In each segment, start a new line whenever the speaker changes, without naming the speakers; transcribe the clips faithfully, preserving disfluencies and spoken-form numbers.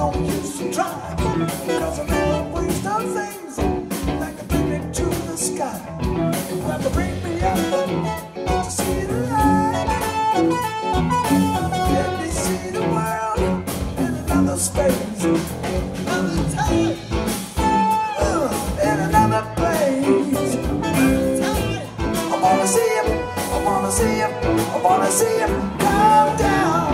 no use to try, cause I never waste on things like to bring me to the sky, like to bring me up to see the light. Let me see the world in another space, another time, uh, in another place. I wanna see him, I wanna see him, I wanna see him come down.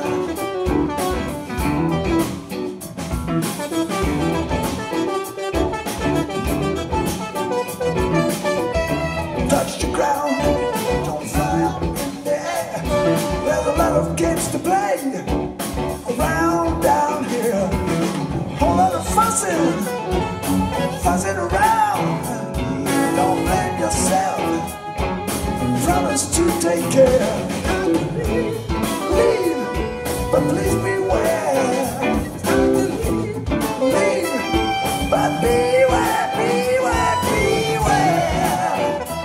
Touch the ground, don't fly up in the air. There's a lot of games to play around down here. Whole lot of fussing, fussing around. Don't blame yourself, promise to take care. Leave, but please beware. Leave, but beware, beware, beware.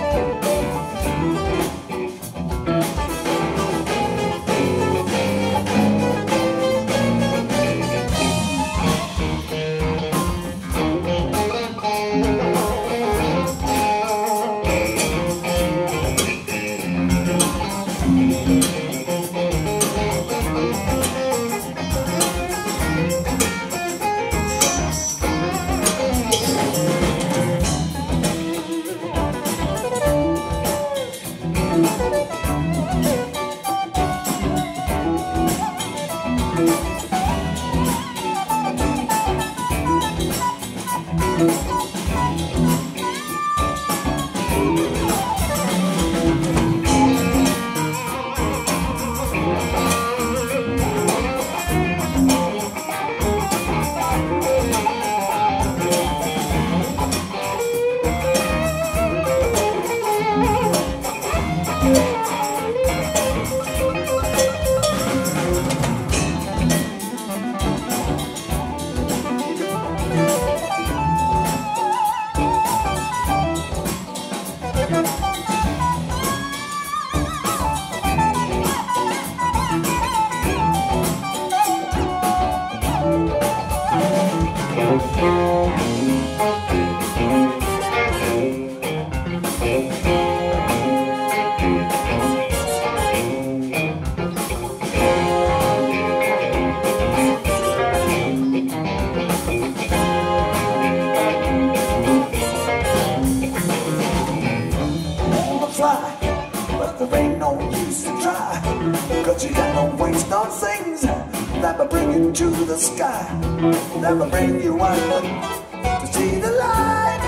But there ain't no use to try, cause you got no waste on things that will bring you to the sky, that will bring you up to see the light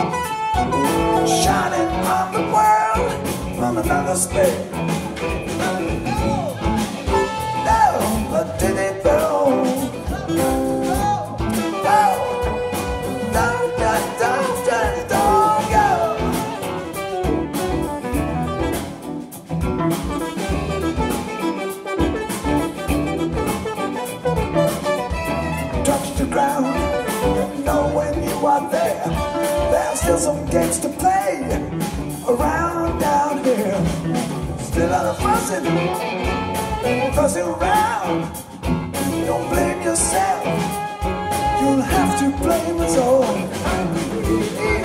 shining on the world from another space. No, but did it go? No, no, no, no, don't go. Touch the ground, know when you are there. There's still some games to play around down here. Still a lot of fussing, fussing around. Don't blame yourself, you'll have to blame us all.